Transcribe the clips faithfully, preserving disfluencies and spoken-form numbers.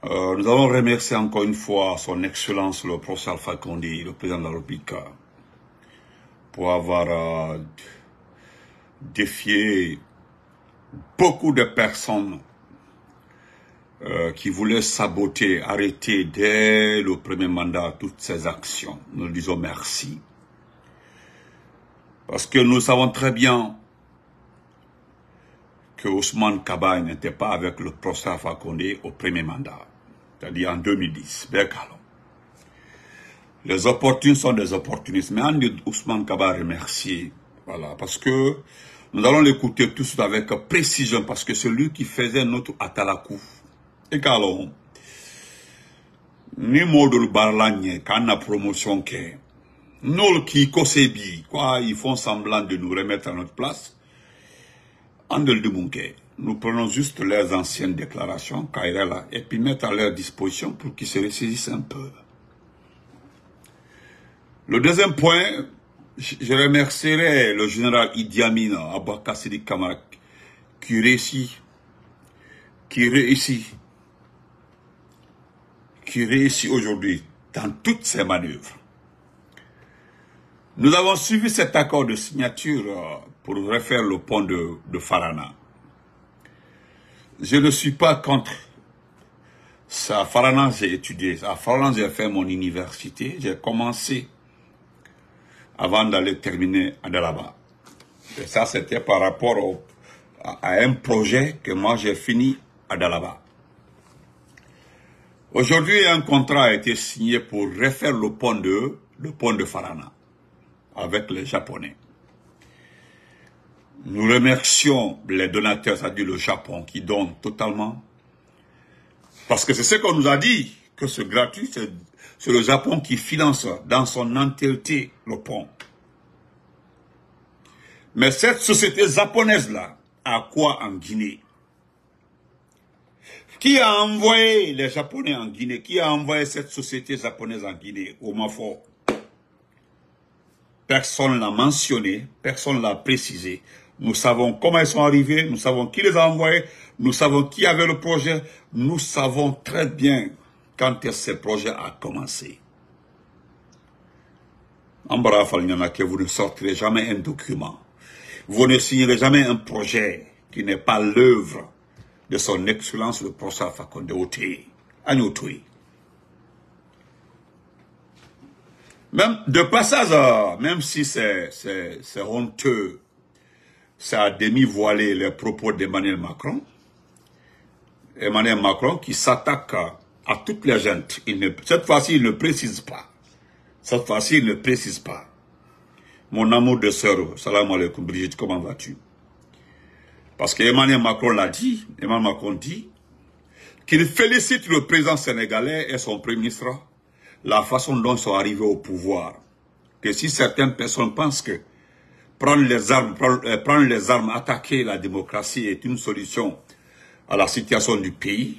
Euh, nous allons remercier encore une fois son Excellence, le professeur Alpha Condé, le président de la République, pour avoir euh, défié beaucoup de personnes euh, qui voulaient saboter, arrêter dès le premier mandat toutes ces actions. Nous lui disons merci. Parce que nous savons très bien que Ousmane Kaba n'était pas avec le professeur Alpha Condé au premier mandat, c'est-à-dire en deux mille dix. Les opportunistes sont des opportunistes, mais on dit Ousmane Kaba remercier, voilà, parce que nous allons l'écouter tout de suite avec précision, parce que c'est lui qui faisait notre atalakou. Et quand ni modul barlagne, quand la promotion qu'est, nous qui kosebi, quoi, ils font semblant de nous remettre à notre place. Nous prenons juste leurs anciennes déclarations, Kairela, et puis mettre à leur disposition pour qu'ils se ressaisissent un peu. Le deuxième point, je remercierai le général Idi Amin Aboubacar Sidiki Camara qui réussit, qui réussit, qui réussit aujourd'hui dans toutes ses manœuvres. Nous avons suivi cet accord de signature pour refaire le pont de, de Farana. Je ne suis pas contre ça. À Farana, j'ai étudié. À Farana, j'ai fait mon université. J'ai commencé avant d'aller terminer à Dalaba. Et ça, c'était par rapport au, à, à un projet que moi, j'ai fini à Dalaba. Aujourd'hui, un contrat a été signé pour refaire le pont de, le pont de Farana avec les Japonais. Nous remercions les donateurs, c'est-à-dire le Japon, qui donne totalement. Parce que c'est ce qu'on nous a dit, que c'est gratuit, c'est le Japon qui finance dans son entièreté le pont. Mais cette société japonaise-là, a quoi en Guinée? Qui a envoyé les Japonais en Guinée? Qui a envoyé cette société japonaise en Guinée, au Mafo? Personne ne l'a mentionné, personne ne l'a précisé. Nous savons comment ils sont arrivés, nous savons qui les a envoyés, nous savons qui avait le projet, nous savons très bien quand ce projet a commencé. En bref, il y en a que vous ne sortirez jamais un document. Vous ne signerez jamais un projet qui n'est pas l'œuvre de son excellence, le professeur Alpha Condé Oté. Même de passage, même si c'est honteux, ça a demi-voilé les propos d'Emmanuel Macron. Emmanuel Macron qui s'attaque à toutes les gens. Il ne, cette fois-ci, il ne précise pas. Cette fois-ci, il ne précise pas. Mon amour de sœur, salam alaikum Brigitte, comment vas-tu? Parce que Emmanuel Macron l'a dit, Emmanuel Macron dit qu'il félicite le président sénégalais et son premier ministre la façon dont ils sont arrivés au pouvoir. Que si certaines personnes pensent que prendre les armes, prendre, prendre les armes, attaquer la démocratie est une solution à la situation du pays,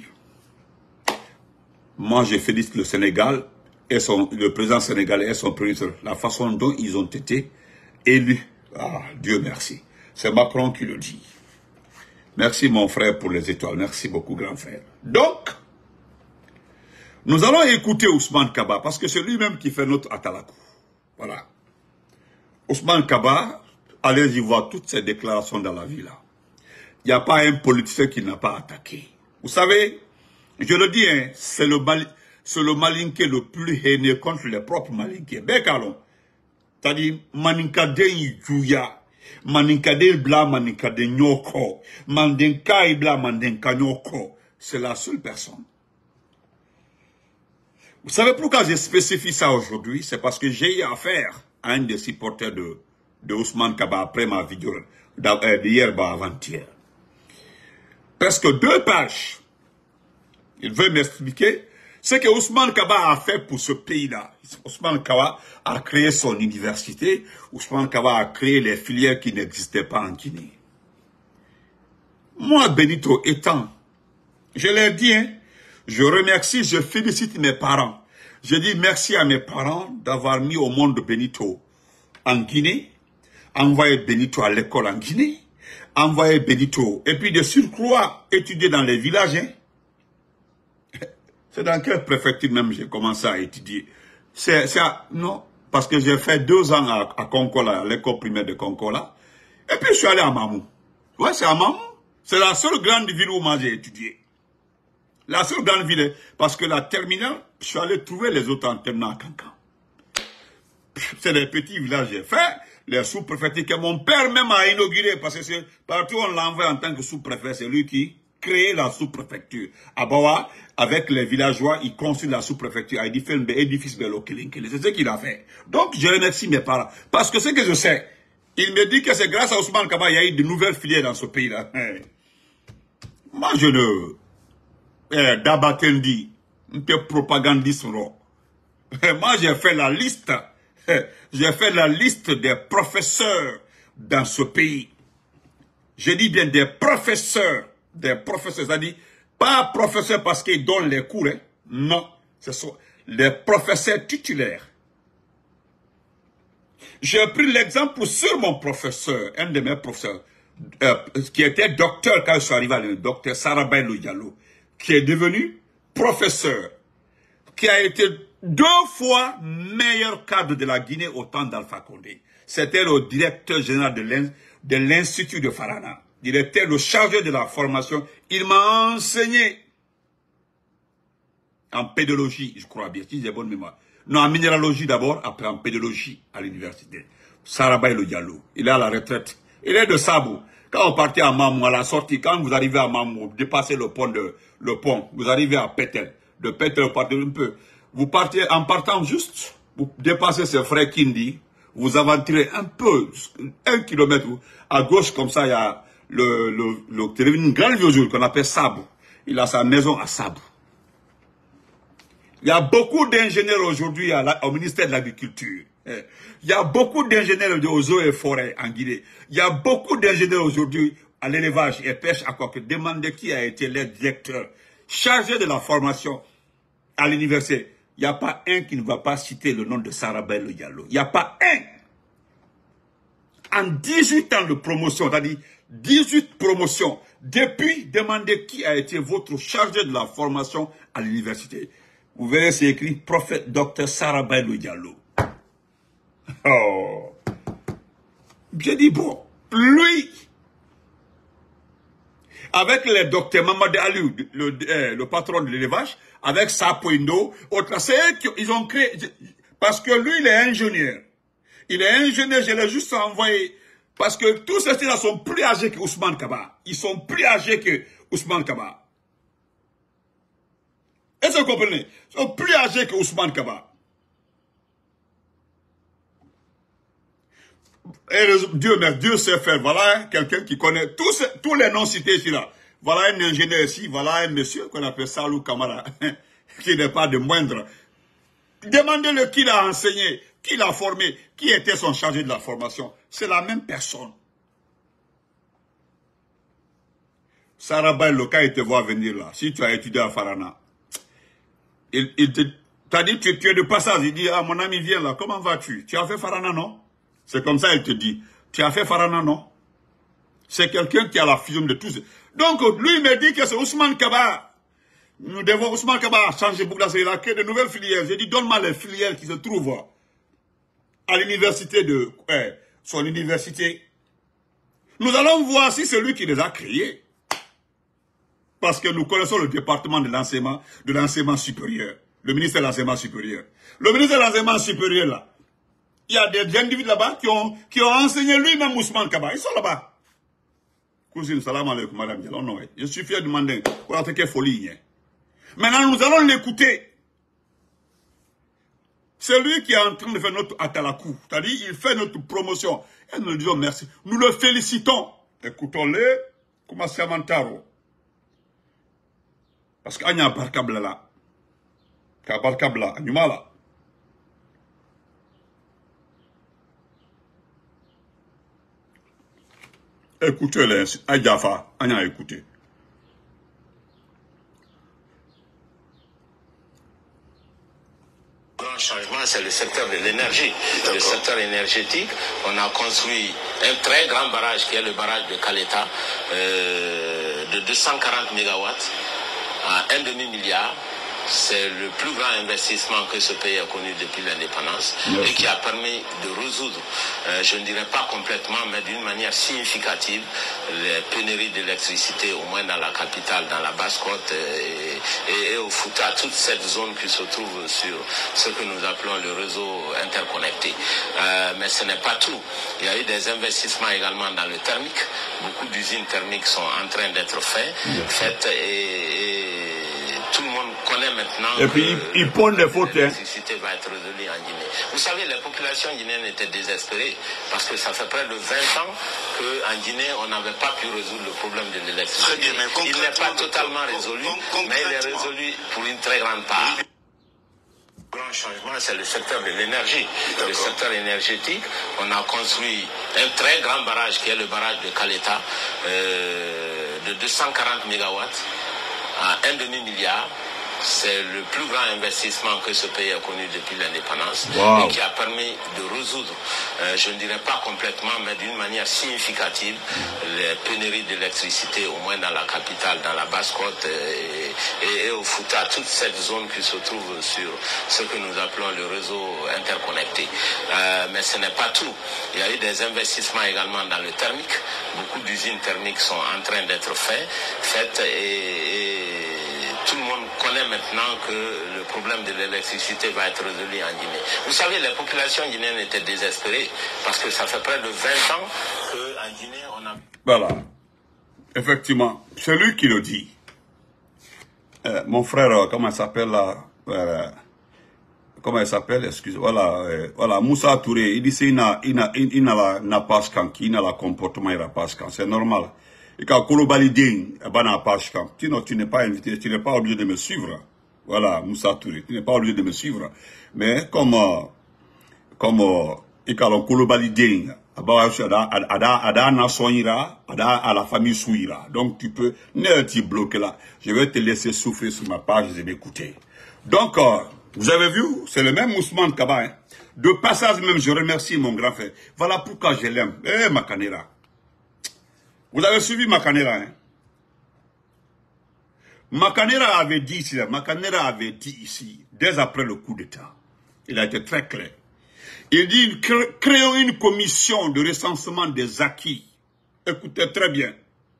moi je félicite le Sénégal et son, le président sénégalais et son premier ministre, la façon dont ils ont été élus. Ah, Dieu merci. C'est Macron qui le dit. Merci mon frère pour les étoiles. Merci beaucoup grand frère. Donc, nous allons écouter Ousmane Kaba parce que c'est lui-même qui fait notre atalakou. Voilà. Ousmane Kaba, allez-y voir toutes ces déclarations dans la vie là. Il n'y a pas un politicien qui n'a pas attaqué. Vous savez, je le dis, hein, c'est le, Mali, le malinqué le plus haineux contre les propres malinqués. Békalon. C'est-à-dire, maninkade yuya, maninkade bla maninkade nyoko, mandenka bla mandenka nyoko. C'est la seule personne. Vous savez pourquoi je spécifie ça aujourd'hui? C'est parce que j'ai eu affaire à un des supporters de, de Ousmane Kaba après ma vidéo d'hier, bah, avant-hier. Presque deux pages. Il veut m'expliquer ce que Ousmane Kaba a fait pour ce pays-là. Ousmane Kaba a créé son université. Ousmane Kaba a créé les filières qui n'existaient pas en Guinée. Moi, Benito étant, je l'ai dit, hein, je remercie, je félicite mes parents. Je dis merci à mes parents d'avoir mis au monde Benito en Guinée, envoyé Benito à l'école en Guinée, envoyé Benito, et puis de surcroît, étudier dans les villages. Hein. C'est dans quelle préfecture même j'ai commencé à étudier. C'est non, parce que j'ai fait deux ans à, à Konkola, à l'école primaire de Konkola. Et puis je suis allé à Mamou. Ouais, c'est à Mamou. C'est la seule grande ville où moi j'ai étudié. La seule grande ville, parce que la terminale, je suis allé trouver les autres en terminale à Kankan. C'est des petits villages j'ai fait, les sous-préfectures que mon père même a inauguré, parce que c'est partout on l'envoie en tant que sous-préfet, c'est lui qui crée la sous-préfecture. À Bawa, avec les villageois, il construit la sous-préfecture, il fait un édifice Bello Kilinkili. C'est ce qu'il a fait. Donc, je remercie mes parents. Parce que ce que je sais, il me dit que c'est grâce à Ousmane Kaba, il y a eu de nouvelles filières dans ce pays-là. Moi, je ne... Eh, Dabakendi, un peu propagandiste. Moi, j'ai fait la liste. J'ai fait la liste des professeurs dans ce pays. Je dis bien des professeurs. Des professeurs, c'est-à-dire, pas professeurs parce qu'ils donnent les cours, hein. Non, ce sont les professeurs titulaires. J'ai pris l'exemple sur mon professeur, un de mes professeurs, euh, qui était docteur quand je suis arrivé à le docteur Sarabay Diallo, qui est devenu professeur, qui a été deux fois meilleur cadre de la Guinée au temps d'Alpha Condé. C'était le directeur général de l'Institut de Farana. Il était le chargé de la formation. Il m'a enseigné en pédologie, je crois bien, si j'ai bonne mémoire. Non, en minéralogie d'abord, après en pédologie à l'université. Sarabay Diallo, il est à la retraite. Il est de Sabo. Quand on partait à Mamou, à la sortie, quand vous arrivez à Mamou, vous dépassez le pont, de, le pont, vous arrivez à Pétel. De Pétel, vous partez un peu. Vous partez en partant juste, vous dépassez ce frère Kindi, vous aventurez un peu, un kilomètre, à gauche comme ça, il y a le, le, le, une grande vieux jour qu'on appelle Sabou. Il a sa maison à Sabou. Il y a beaucoup d'ingénieurs aujourd'hui au ministère de l'Agriculture. Il y a beaucoup d'ingénieurs aux eaux et forêts en Guinée. Il y a beaucoup d'ingénieurs aujourd'hui à l'élevage et pêche aquatique. Demandez qui a été le directeur chargé de la formation à l'université. Il n'y a pas un qui ne va pas citer le nom de Sarabay Diallo. Il n'y a pas un. En dix-huit ans de promotion, c'est-à-dire dix-huit promotions, depuis, demandez qui a été votre chargé de la formation à l'université. Vous verrez, c'est écrit prophète docteur Sarabay Diallo. Oh. J'ai dit, bon, lui, avec le docteur Mamadou Aliou, le, euh, le patron de l'élevage, avec Sapoindo, c'est eux qui ils ont créé, parce que lui, il est ingénieur. Il est ingénieur, je l'ai juste envoyé, parce que tous ces-là sont plus âgés que Ousmane Kaba. Ils sont plus âgés que Ousmane Kaba. Est-ce que vous comprenez? Ils sont plus âgés que Ousmane Kaba. Et Dieu, mais Dieu sait faire. Voilà quelqu'un qui connaît tous, tous les noms cités ici là. Voilà un ingénieur ici, voilà un monsieur qu'on appelle Salou Kamara, qui n'est pas de moindre. Demandez-le qui l'a enseigné, qui l'a formé, qui était son chargé de la formation. C'est la même personne. Sarabay Loka, il te voit venir là. Si tu as étudié à Farana, il, il te, t'as dit tu, tu es de passage. Il dit, ah mon ami viens là, comment vas-tu? Tu as fait Farana, non? C'est comme ça, il te dit. Tu as fait Farana, non? C'est quelqu'un qui a la fusion de tous. Donc, lui, il me dit que c'est Ousmane Kaba. Nous devons, Ousmane Kaba changer beaucoup d'assaillir. Il a créé de nouvelles filières. J'ai dit, donne-moi les filières qui se trouvent à l'université de, eh, son université. Nous allons voir si c'est lui qui les a créées. Parce que nous connaissons le département de l'enseignement, de l'enseignement supérieur. Le ministère de l'enseignement supérieur. Le ministère de l'enseignement supérieur, là. Il y a des individus là-bas qui ont, qui ont enseigné lui-même Ousmane Kaba. Ils sont là-bas. Cousine, salam alaikum, madame Diallo. Non, je suis fier de demander pour attaquer folie. Maintenant, nous allons l'écouter. C'est lui qui est en train de faire notre atalakou. C'est-à-dire, il fait notre promotion. Et nous lui disons merci. Nous le félicitons. Écoutons-le. Comment c'est Mantaro? Parce qu'il y a un barkabla là. Il y a un barkabla. Il y a là. Écoutez-les, Adjafa, on a écouté. Le grand changement, c'est le secteur de l'énergie. Le secteur énergétique, on a construit un très grand barrage qui est le barrage de Kaleta euh, de deux cent quarante mégawatts à un demi-milliard. c'est le plus grand investissement que ce pays a connu depuis l'indépendance et qui a permis de résoudre, euh, je ne dirais pas complètement, mais d'une manière significative, les pénuries d'électricité, au moins dans la capitale, dans la Basse-Côte et, et, et au Fouta, toute cette zone qui se trouve sur ce que nous appelons le réseau interconnecté. Euh, mais ce n'est pas tout. Il y a eu des investissements également dans le thermique. Beaucoup d'usines thermiques sont en train d'être faites, faites et, et tout le monde connaît maintenant et puis, que ils pondent des fautes. L'électricité va être résolue en Guinée. Vous savez, les populations guinéennes étaient désespérées parce que ça fait près de vingt ans qu'en Guinée, on n'avait pas pu résoudre le problème de l'électricité. Il n'est pas totalement résolu, mais il est résolu pour une très grande part. Le grand changement, c'est le secteur de l'énergie. Le secteur énergétique, on a construit un très grand barrage qui est le barrage de Caleta euh, de deux cent quarante mégawatts. À un demi-milliard, c'est le plus grand investissement que ce pays a connu depuis l'indépendance wow. et qui a permis de résoudre, euh, je ne dirais pas complètement, mais d'une manière significative, les pénuries d'électricité, au moins dans la capitale, dans la Basse-Côte et, et, et au Fouta, toute cette zone qui se trouve sur ce que nous appelons le réseau interconnecté. Euh, mais ce n'est pas tout. Il y a eu des investissements également dans le thermique. Beaucoup d'usines thermiques sont en train d'être faites, faites et, et tout le monde connaît maintenant que le problème de l'électricité va être résolu en Guinée. Vous savez, les populations guinéennes étaient désespérées parce que ça fait près de vingt ans qu'en Guinée, on a... Voilà. Effectivement, c'est lui qui le dit. Euh, mon frère, comment il s'appelle là euh, Comment il s'appelle Excusez, voilà, euh, voilà, Moussa Touré, il dit c'est il n'a il n'a il n'a la page quand il n'a la comportement il n'a pas quand c'est normal. Et quand Kolobalidin est dans la page quand sinon tu n'es pas invité, tu n'es pas obligé de me suivre. Voilà, Moussa Touré, tu n'es pas obligé de me suivre. Mais comme comme et quand Kolobalidin ada ada ada nation ira, ada à la famille souira. Donc tu peux ne te bloquer là. Je vais te laisser souffler sur ma page et m'écouter. Donc euh, vous avez vu, c'est le même Ousmane Kaba. Hein. De passage même, je remercie mon grand frère. Voilà pourquoi je l'aime. Eh, Makanera. Vous avez suivi Makanera, hein? Makanera avait dit ici, Makanera avait dit ici, dès après le coup d'État, il a été très clair. Il dit, créons une commission de recensement des acquis. Écoutez très bien.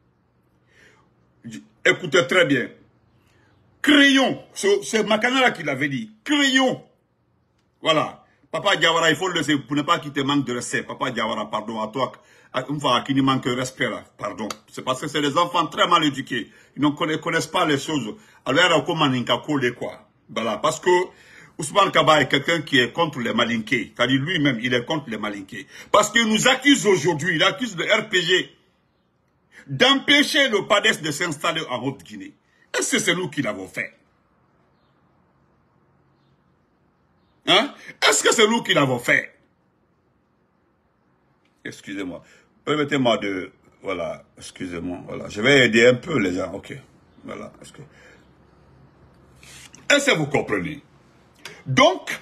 Écoutez très bien. Créons, c'est Makanera qui l'avait dit, créons, voilà, Papa Diawara, il faut le laisser pour ne pas qu'il te manque de respect, Papa Diawara, pardon, à toi, une fois qu'il manque de respect là, pardon, c'est parce que c'est des enfants très mal éduqués, ils ne connaissent, connaissent pas les choses, alors comment ils ont quoi, voilà, parce que Ousmane Kaba est quelqu'un qui est contre les malinqués, c'est-à-dire lui-même, il est contre les malinqués, parce qu'il nous accuse aujourd'hui, il accuse le R P G d'empêcher le P A D E S de s'installer en Haute-Guinée. Est-ce que c'est nous qui l'avons fait? Hein? Est-ce que c'est nous qui l'avons fait? Excusez-moi. Permettez-moi de... Voilà, excusez-moi. Voilà. Je vais aider un peu les gens. Ok. Voilà. Est-ce que... Est-ce que vous comprenez? Donc,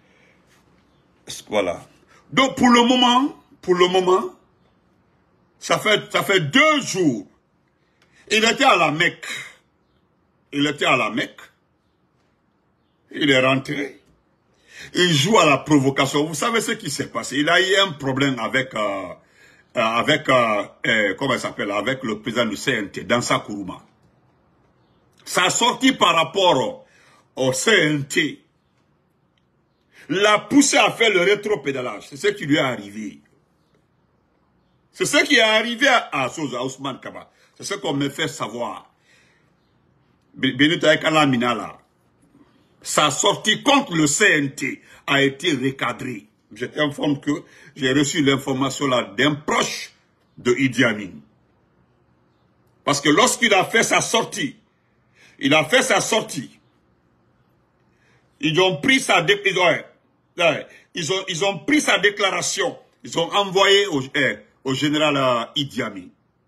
voilà. Donc, pour le moment, pour le moment, ça fait, ça fait deux jours. Il était à la Mecque. Il était à la Mecque. Il est rentré. Il joue à la provocation. Vous savez ce qui s'est passé? Il a eu un problème avec, euh, avec, euh, euh, comment il s'appelle, avec le président du C N T, Dansa Kourouma. Sa sortie par rapport au, au C N T l'a poussé à faire le rétro-pédalage. C'est ce qui lui est arrivé. C'est ce qui est arrivé à, à, à Ousmane Kaba. C'est ce qu'on me fait savoir. Sa sortie contre le C N T a été recadrée. Je t'informe que j'ai reçu l'information là d'un proche de Idi Amin. Parce que lorsqu'il a fait sa sortie, il a fait sa sortie, ils ont pris sa dé ils, ont, ils, ont, ils ont pris sa déclaration, ils ont envoyé au, eh, au général euh, Idi Amin.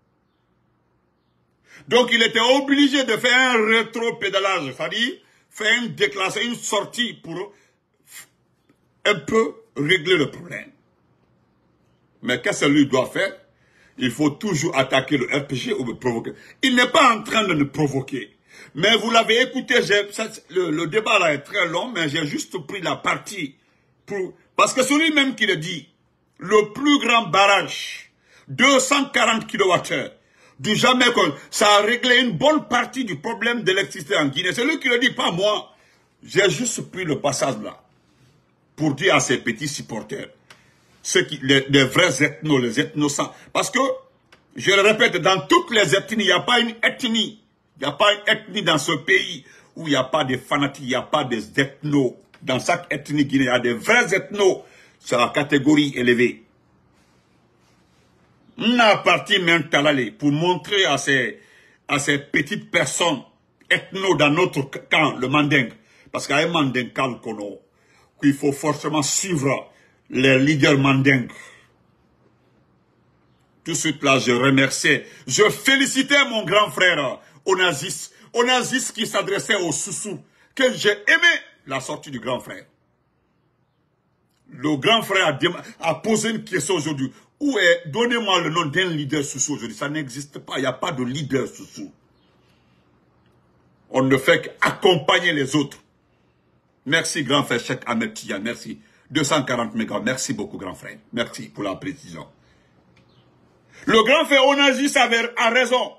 Donc il était obligé de faire un rétro-pédalage, c'est-à-dire faire une déclaration, une sortie pour un peu régler le problème. Mais qu'est-ce que lui doit faire? Il faut toujours attaquer le R P G ou me provoquer. Il n'est pas en train de nous provoquer. Mais vous l'avez écouté, le, le débat là est très long, mais j'ai juste pris la partie. Pour, parce que c'est lui-même qui le dit. Le plus grand barrage, deux cent quarante kilowattheures, du jamais, ça a réglé une bonne partie du problème d'électricité en Guinée. C'est lui qui le dit, pas moi. J'ai juste pris le passage là, pour dire à ses petits supporters, ceux qui, les, les vrais ethnos, les ethnos, parce que, je le répète, dans toutes les ethnies, il n'y a pas une ethnie, il n'y a pas une ethnie dans ce pays où il n'y a pas de fanatiques, il n'y a pas des ethnos. Dans chaque ethnie guinéenne, il y a des vrais ethnos, c'est la catégorie élevée. On a parti maintenant pour montrer à ces, à ces petites personnes ethnos dans notre camp, le Manding, parce qu'il y a un Manding qu'on qu'il faut forcément suivre les leaders Manding. Tout de suite là, je remerciais, je félicitais mon grand frère Onassis, Onassis qui s'adressait aux Soussous, que j'ai aimé la sortie du grand frère. Le grand frère a, a posé une question aujourd'hui. Où est, donnez-moi le nom d'un leader Soussou aujourd'hui. Ça n'existe pas, il n'y a pas de leader Soussou. On ne fait qu'accompagner les autres. Merci grand frère Cheikh Ahmed Tidiane, merci. deux cent quarante mégas, merci beaucoup grand frère. Merci pour la précision. Le grand frère Onassis a raison.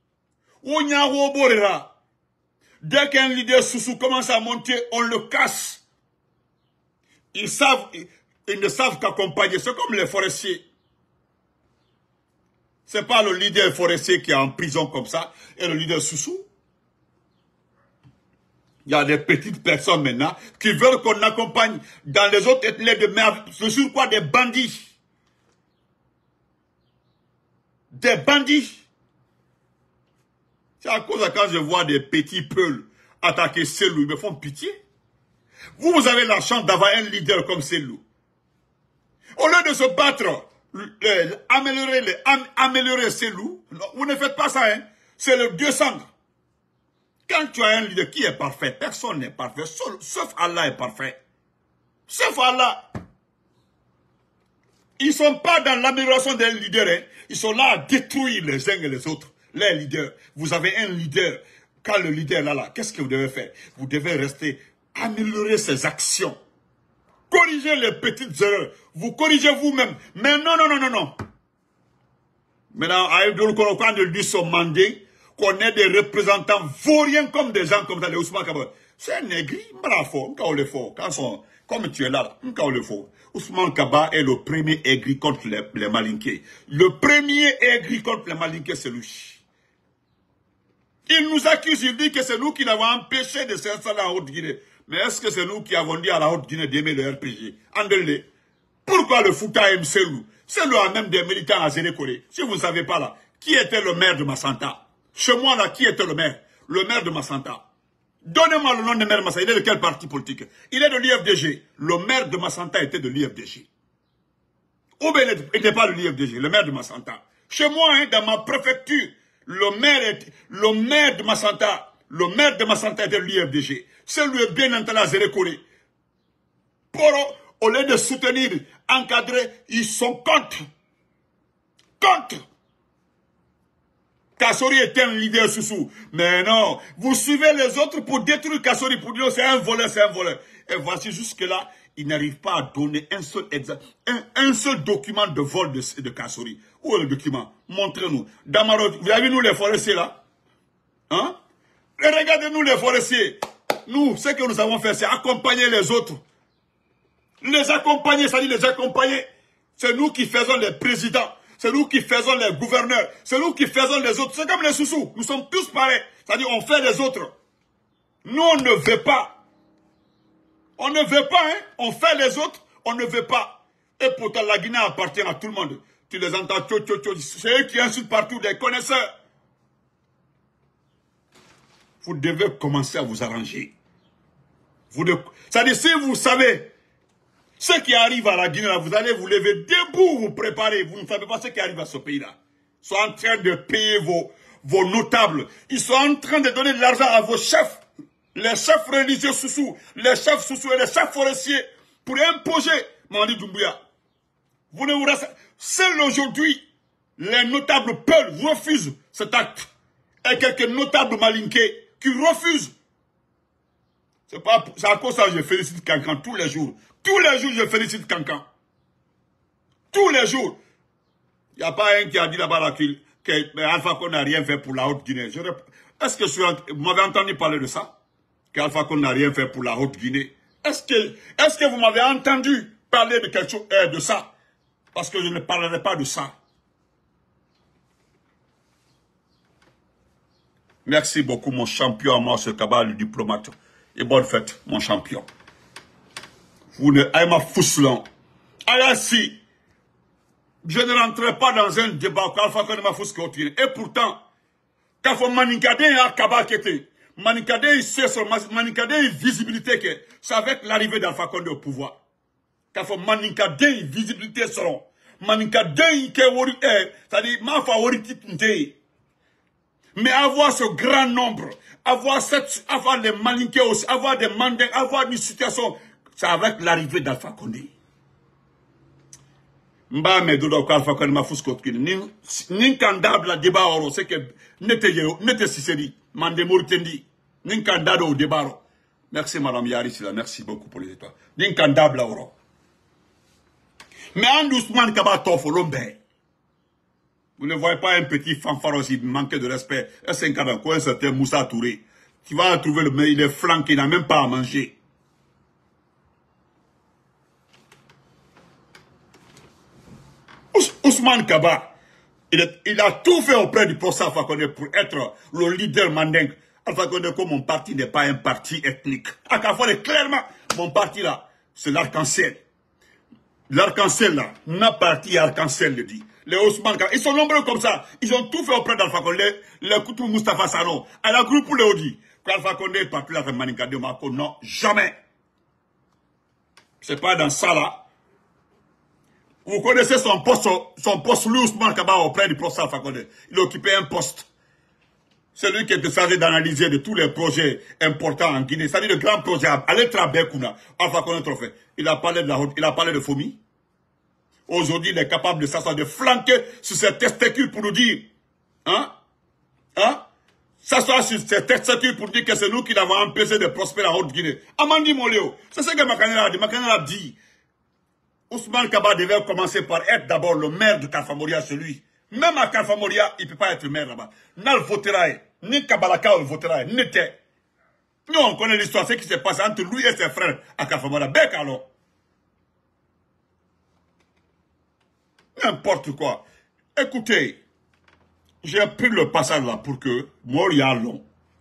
Dès qu'un leader Soussou commence à monter, on le casse. Ils savent, ils ne savent qu'accompagner. C'est comme les forestiers. C'est pas le leader forestier qui est en prison comme ça et le leader Soussou. Il y a des petites personnes maintenant qui veulent qu'on accompagne dans les autres ethnies de merde. C'est sur quoi des bandits. Des bandits. C'est à cause de quand je vois des petits peuls attaquer Selou, ils me font pitié. Vous, vous avez la chance d'avoir un leader comme Selou. Au lieu de se battre, le, améliorer, le, am, améliorer Selou, vous ne faites pas ça, hein. C'est le Dieu sangre. Quand tu as un leader qui est parfait, personne n'est parfait, sauf, sauf Allah est parfait. Sauf Allah. Ils ne sont pas dans l'amélioration des leaders, hein. Ils sont là à détruire les uns et les autres. Les leaders, vous avez un leader. Quand le leader est là, là, qu'est-ce que vous devez faire? Vous devez rester, améliorer ses actions. Corriger les petites erreurs. Vous corrigez vous-même. Mais non, non, non, non, non. Maintenant, quand on dit son mandat, qu'on ait des représentants vauriens comme des gens comme ça, les Ousmane Kaba. C'est un négri, bravo, quand on le fait. Quand son, comme tu es là, quand on le fait. Ousmane Kaba est le premier aigri contre les, les Malinqués. Le premier aigri contre les Malinqués, c'est lui. Il nous accuse, il dit que c'est nous qui l'avons empêché de s'installer en Haute-Guinée. Mais est-ce que c'est nous qui avons dit à la Haute-Guinée d'aimer le R P G? Andele. Pourquoi le Fouta aime Selou? Selou a même des militants à Zénékoré. Si vous ne savez pas là, qui était le maire de Massanta? Chez moi là, qui était le maire? Le maire de Massanta. Donnez-moi le nom de maire de Massanta. Il est de quel parti politique? Il est de l'I F D G. Le maire de Massanta était de l'I F D G. Ou bien il n'était pas de l'I F D G, le maire de Massanta. Chez moi, hein, dans ma préfecture, le maire, est, le maire de Massanta, le maire de Massanta était de l'I F D G. Celui est bien entendu à Zérékoré. Pour, au lieu de soutenir, encadrer, ils sont contre. Contre. Kassori était un leader Soussou. Mais non, vous suivez les autres pour détruire Kassori, pour dire c'est un voleur, c'est un voleur. Et voici jusque-là, ils n'arrivent pas à donner un seul exemple, un, un seul document de vol de, de Kassori. Où est le document? Montrez-nous. Damaro, vous avez vu nous les forestiers là? Hein? Regardez-nous les forestiers. Nous, ce que nous avons fait, c'est accompagner les autres. Les accompagner, ça dit les accompagner. C'est nous qui faisons les présidents. C'est nous qui faisons les gouverneurs. C'est nous qui faisons les autres. C'est comme les Soussous. Nous sommes tous pareils. C'est-à-dire on fait les autres. Nous, on ne veut pas. On ne veut pas, hein. On fait les autres, on ne veut pas. Et pourtant, la Guinée appartient à tout le monde. Tu les entends, tcho, tcho, tcho. C'est eux qui insultent partout, des connaisseurs. Vous devez commencer à vous arranger. Vous devez... C'est-à-dire, si vous savez ce qui arrive à la Guinée, là, vous allez vous lever debout, vous préparer. Vous ne savez pas ce qui arrive à ce pays-là. Ils sont en train de payer vos, vos notables. Ils sont en train de donner de l'argent à vos chefs. Les chefs religieux Soussou, les chefs Soussou et les chefs forestiers pour imposer Mamadi Doumbouya. Vous ne vous restez... Seuls aujourd'hui, les notables Peuls refusent cet acte. Et quelques notables malinqués qui qui refuse. C'est pas, c'est à cause de ça que je félicite Cancan tous les jours. Tous les jours, je félicite Cancan. Tous les jours. Il n'y a pas un qui a dit là-bas là, qu'Alpha Condé n'a rien fait pour la Haute-Guinée. Est-ce que je, vous m'avez entendu parler de ça? Qu'Alpha Condé n'a rien fait pour la Haute-Guinée. Est-ce que, est-ce que vous m'avez entendu parler de quelque chose, euh, de ça? Parce que je ne parlerai pas de ça. Merci beaucoup, mon champion, moi, ce cabal, le diplomate. Et bonne fête, mon champion. Vous ne, aïe ma fousselon. Aïe, si. Je ne rentrerai pas dans un débat qu'Alpha Condé m'a fousse. Et pourtant, quand faut Manikade a kabakete, Manikade c'est son Manikade visibilité que c'est avec l'arrivée d'Alpha Condé au pouvoir. Quand faut Manikade visibilité seront. Manikade que wori eh, c'est-à-dire ma favorite mais avoir ce grand nombre, avoir cette, avoir des Malinké aussi, avoir des mandingues, avoir une situation, c'est avec l'arrivée d'Alpha Condé. Mba me dodo ko Alpha Condé ma fuskotkin ni ni kandable la débat oro c'est que nete yo nete sisedi mande mortendi ni kandado au débat. Merci madame Yaris là, merci beaucoup pour les étoiles. Ni kandable oro. Mais en doucement kaba tofo lombe. Vous ne voyez pas un petit fanfare aussi manquer de respect. Est-ce un cas quoi un certain Moussa Touré qui va trouver le mais il est flanqué, il n'a même pas à manger. Ousmane Kaba, il, est, il a tout fait auprès du procès Alpha Condé pour être le leader mandingue. Alpha Condé, comme mon parti n'est pas un parti ethnique. À Kafoué, clairement, mon parti là, c'est l'arc-en-ciel. L'arc-en-ciel là, ma parti arc-en-ciel le dit. Les Ousmane Kaba, ils sont nombreux comme ça. Ils ont tout fait auprès d'Alpha Condé. Le Koutou Moustapha Sano, à la groupe pour les Odi. Qu'Alpha Condé est parti là avec Maninka de Mako, non, jamais. C'est pas dans ça là. Vous connaissez son poste, son poste, lui, Ousmane Kaba, auprès du procès Alpha Condé. Il occupait un poste. C'est lui qui était chargé d'analyser de tous les projets importants en Guinée. C'est-à-dire le grand projet à l'Etra Bekouna, Alpha Condé trophée. Il a parlé de la route, il a parlé de Fomi. Aujourd'hui, il est capable de s'asseoir, de flanquer sur ses testicules pour nous dire, hein, hein, s'asseoir sur ses testicules pour dire que c'est nous qui l'avons empêché de prospérer en Haute-Guinée. Amandi Moléo, c'est ce que Makanela a dit. Makanela a dit. Ousmane Kaba devait commencer par être d'abord le maire de Kalfa Moria, celui. Même à Kalfa Moria, il ne peut pas être maire là-bas. Nal votera, ni Kabalaka votera, ni te. Nous, on connaît l'histoire, ce qui s'est passé entre lui et ses frères à Kalfa Moria. Bec alors. N'importe quoi. Écoutez, j'ai pris le passage là pour que Moria long.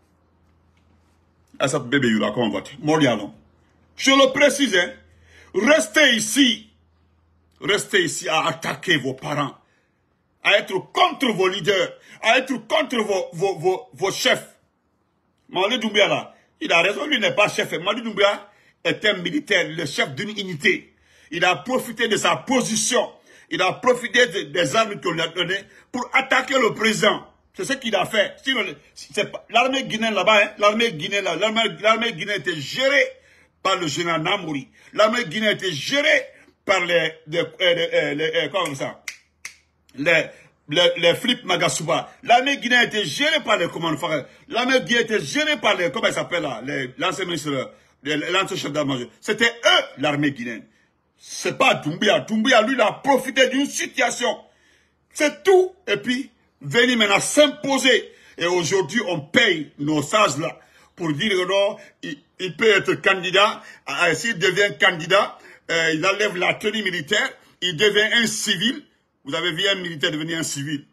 À cette bébé, il a comment va-t-il? Moria long. Je le précise, hein. Restez ici. Restez ici à attaquer vos parents, à être contre vos leaders, à être contre vos, vos, vos, vos chefs. Mali Doumbia là, il a raison, lui n'est pas chef. Mali Doumbia est un militaire, le chef d'une unité. Il a profité de sa position, il a profité de, des armes qu'on lui a données pour attaquer le président. C'est ce qu'il a fait. L'armée guinéenne là-bas, hein, l'armée guinéenne là, l'armée guinéenne était gérée par le général Namouri. L'armée guinéenne était gérée par les, les, les, les, les comment ça, les, les, les flips Magasuba. L'armée guinéenne était gérée par les commandants. L'armée guinéenne était gérée par les, comment ils s'appellent là, l'ancien ministre, l'ancien chef d'armée. C'était eux, l'armée guinéenne. C'est pas Doumbia. Doumbia, lui, il a profité d'une situation. C'est tout. Et puis, venir maintenant s'imposer. Et aujourd'hui, on paye nos sages là pour dire que non, il, il peut être candidat. S'il devient candidat, Euh, il enlève la tenue militaire, il devient un civil. Vous avez vu un militaire devenir un civil?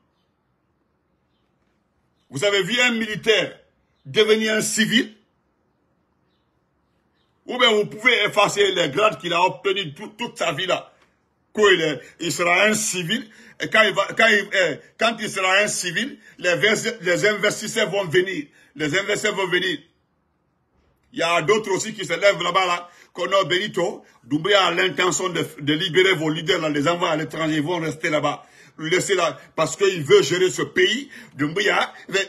Vous avez vu un militaire devenir un civil? Ou bien vous pouvez effacer les grades qu'il a obtenus tout, toute sa vie là. Quand il, est, il sera un civil, et quand il, va, quand il, eh, quand il sera un civil, les, les investisseurs vont venir. Les investisseurs vont venir. Il y a d'autres aussi qui se lèvent là-bas là. Kono Benito, Doumbia a l'intention de, de libérer vos leaders là, les envoyer à l'étranger, ils vont rester là-bas. Laissez là, parce qu'il veut gérer ce pays. Doumbia, mais...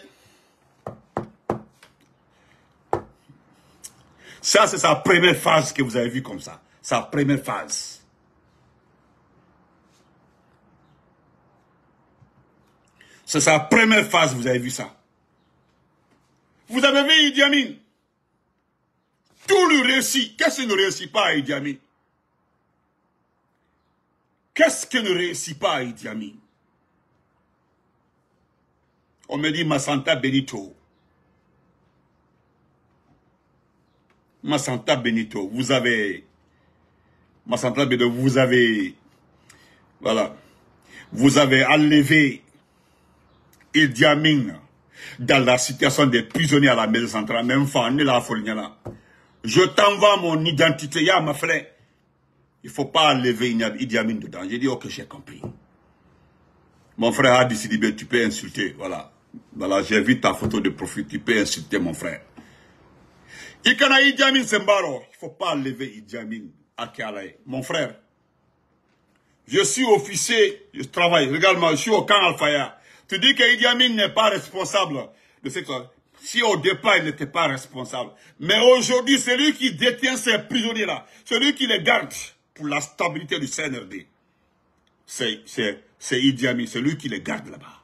ça c'est sa première phase que vous avez vue comme ça. Sa première phase. C'est sa première phase, vous avez vu ça. Vous avez vu Idi Amin? Tout le réussit. Qu'est-ce qui ne réussit pas à Idi Amin? Qu'est-ce qui ne réussit pas à Idi Amin? On me dit Massanta Benito. Massanta Benito, vous avez... Massanta Benito, vous avez... Voilà. Vous avez enlevé Idi Amin dans la situation des prisonniers à la maison centrale. Même fan, la Folignana. Je t'envoie mon identité, ya ma frère. Il ne faut pas enlever Idi Amin dedans. J'ai dit, ok, j'ai compris. Mon frère a décidé, tu peux insulter. Voilà. Voilà, j'ai vu ta photo de profil, tu peux insulter mon frère. Ikana Idi Amin Sembaro, il ne faut pas enlever Idi Amin à Kialaï. Mon frère, je suis officier, je travaille, regarde-moi, je suis au camp Al-Faya. Tu dis que Idi Amin n'est pas responsable de ce que... Si au départ, il n'était pas responsable. Mais aujourd'hui, c'est lui qui détient ces prisonniers-là. Celui qui les garde pour la stabilité du C N R D. C'est Idi Amin, c'est lui qui les garde là-bas.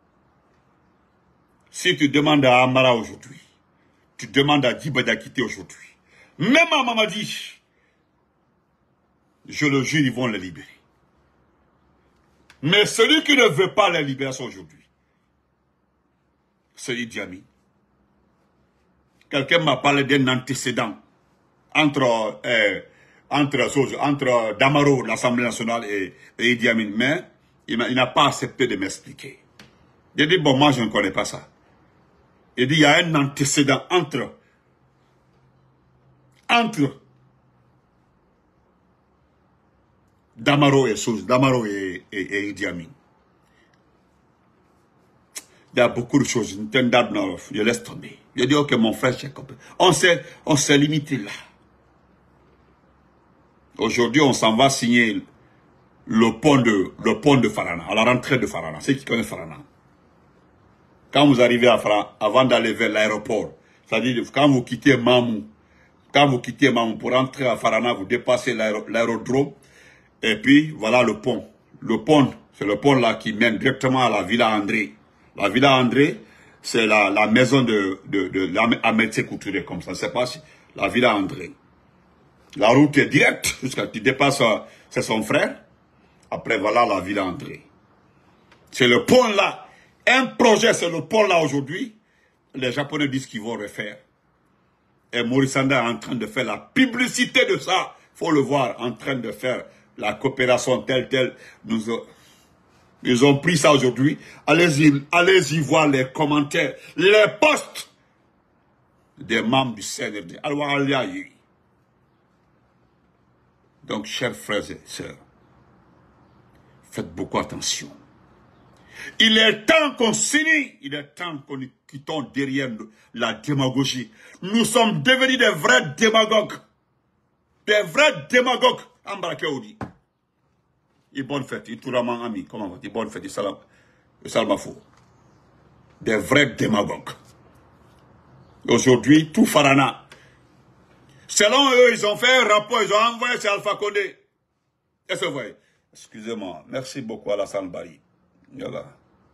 Si tu demandes à Amara aujourd'hui, tu demandes à Djiba Diakité aujourd'hui, même à Mamadi, je le jure, ils vont les libérer. Mais celui qui ne veut pas la libération aujourd'hui, c'est Idi Amin. Quelqu'un m'a parlé d'un antécédent entre, euh, entre, entre Damaro, l'Assemblée nationale, et, et Idi Amin. Mais il n'a pas accepté de m'expliquer. J'ai dit, bon, moi, je ne connais pas ça. Il dit, il y a un antécédent entre, entre Damaro et Souz, Damaro et, et, et Idi Amin. Il y a beaucoup de choses. Je laisse tomber. Je dis, ok, mon frère, j'ai compris. On s'est, on s'est limité là. Aujourd'hui, on s'en va signer le pont de, le pont de Farana, à la rentrée de Farana. Ceux qui connaissent Farana. Quand vous arrivez à Farana, avant d'aller vers l'aéroport, c'est-à-dire quand vous quittez Mamou, quand vous quittez Mamou pour entrer à Farana, vous dépassez l'aérodrome, et puis voilà le pont. Le pont, c'est le pont là qui mène directement à la Villa André. La Villa André, c'est la, la maison de, de, de, de Amitié Couturé, comme ça. C'est pas si, la Villa André. La route est directe, jusqu'à tu dépasses, c'est son frère. Après, voilà la Villa André. C'est le pont là. Un projet, c'est le pont là aujourd'hui. Les Japonais disent qu'ils vont refaire. Et Maurice Sanda est en train de faire la publicité de ça. Faut le voir, en train de faire la coopération telle, telle. Nous, ils ont pris ça aujourd'hui. Allez-y, allez-y voir les commentaires, les posts des membres du C N R D. Donc, chers frères et sœurs, faites beaucoup attention. Il est temps qu'on signe, il est temps qu'on quittons derrière la démagogie. Nous sommes devenus des vrais démagogues. Des vrais démagogues. Ambarakeoudi. Et bonne fête, il touraman ami, comment on dit, bonne fête, il salam, il salamafou. Des vrais démagogues. Aujourd'hui, tout Farana. Selon eux, ils ont fait un rapport, ils ont envoyé chez Alpha Condé. Est-ce que vous voyez? Excusez-moi, merci beaucoup Alassane Bari. Voilà.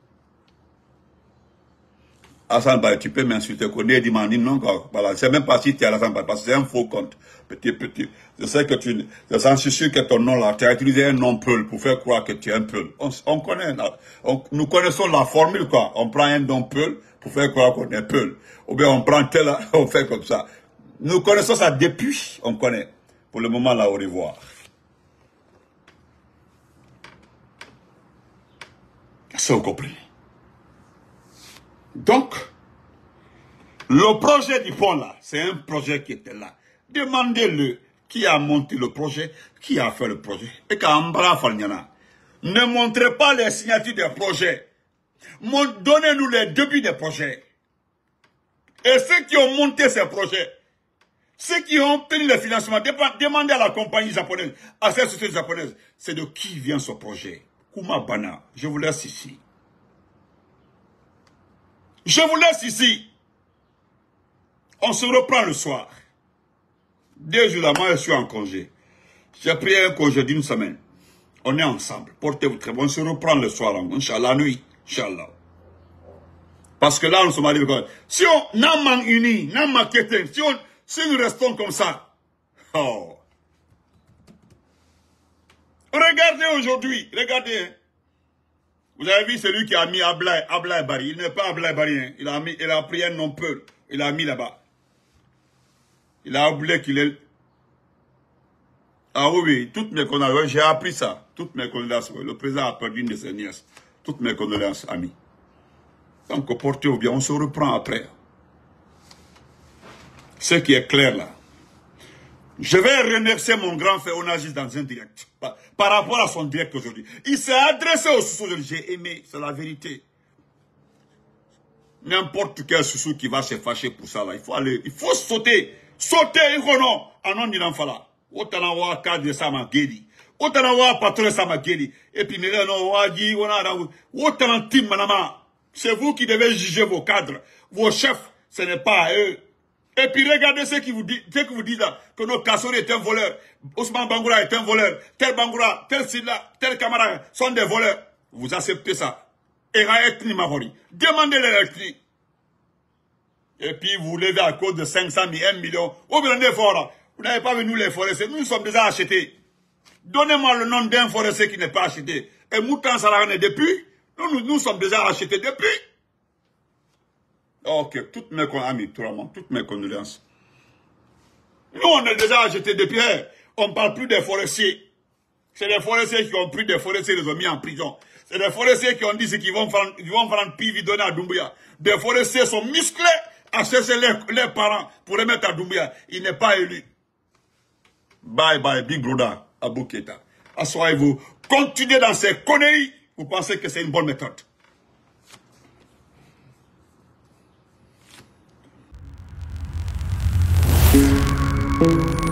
Alassane Bari, tu peux m'insulter, Condé dit Mandine, non, voilà. Je sais même pas si tu es Alassane Bari, parce que c'est un faux compte. Petit, petit. Je sais que tu, je suis sûr que ton nom là, tu as utilisé un nom peul pour faire croire que tu es un peul. On, on connaît, on, nous connaissons la formule, quoi. On prend un nom peul pour faire croire qu'on est peul. Ou bien on prend tel, on fait comme ça. Nous connaissons ça depuis, on connaît. Pour le moment, là, au revoir. Ça, vous comprenez. Donc, le projet du pont, là, c'est un projet qui était là. Demandez-le qui a monté le projet, qui a fait le projet. Et qu'Ambra Falniana, ne montrez pas les signatures des projets. Donnez-nous les débuts des projets. Et ceux qui ont monté ces projets, ceux qui ont obtenu le financement, demandez à la compagnie japonaise, à cette société japonaise, c'est de qui vient ce projet. Kuma Bana, je vous laisse ici. Je vous laisse ici. On se reprend le soir. Deux jours là, moi je suis en congé. J'ai pris un congé d'une semaine. On est ensemble. Portez-vous très bien. On se reprend le soir. Inch'Allah, nuit. Inch'Allah. Parce que là, nous sommes arrivés. Si on n'a pas uni, n'a pas quitté, si, on, si nous restons comme ça, oh. Regardez aujourd'hui, regardez. Hein. Vous avez vu celui qui a mis Ablaye, Ablaye Bari. Il n'est pas Ablaye Bari. Hein. Il, a mis, il a pris un nom peu. Il a mis là-bas. Il a oublié qu'il est... Ah oui, oui, toutes mes condoléances. J'ai appris ça. Toutes mes condoléances. Le président a perdu une de ses nièces. Toutes mes condoléances, amis. Donc, portez-vous bien. On se reprend après. Ce qui est clair là. Je vais remercier mon grand frère Onagis dans un direct. Par, par rapport à son direct aujourd'hui. Il s'est adressé au Soussou. J'ai aimé. C'est la vérité. N'importe quel Soussou qui va se fâcher pour ça là. Il faut aller. Il faut sauter. Sauter. Il faut non. Anon di l'enfala. Otanawa cadre sama gedi. Otanawa patron sama gedi. Et puis, mais non, wadi, on a, otanan tim manama. C'est vous qui devez juger vos cadres. Vos chefs, ce n'est pas à eux. Et puis regardez ce qui vous dit, ce que vous dites là, que nos Kassori est un voleur, Ousmane Bangoura est un voleur, tel Bangoura, tel Silla, tel Kamara sont des voleurs. Vous acceptez ça. Eraetni Mahori. Demandez-leur ethnie. Et puis vous levez à cause de cinq cent mille, un million. Où vous avez fort? Vous n'avez pas venu les forestiers. Nous sommes déjà achetés. Donnez-moi le nom d'un forestier qui n'est pas acheté. Et Moutan Salahane depuis, nous, nous, nous sommes déjà achetés depuis. Ok, toutes mes amis, toutes mes condoléances. Nous, on est déjà achetés depuis. On ne parle plus des forestiers. C'est des forestiers qui ont pris des forestiers, ils les ont mis en prison. C'est des forestiers qui ont dit qu'ils vont prendre, ils vont prendre Pivi donner à Doumbouya. Des forestiers sont musclés à chercher leurs, leurs parents pour les mettre à Doumbouya. Il n'est pas élu. Bye bye, Big Brother, Abou Keita. Assoyez-vous. Continuez dans ces conneries. Vous pensez que c'est une bonne méthode. Thank you.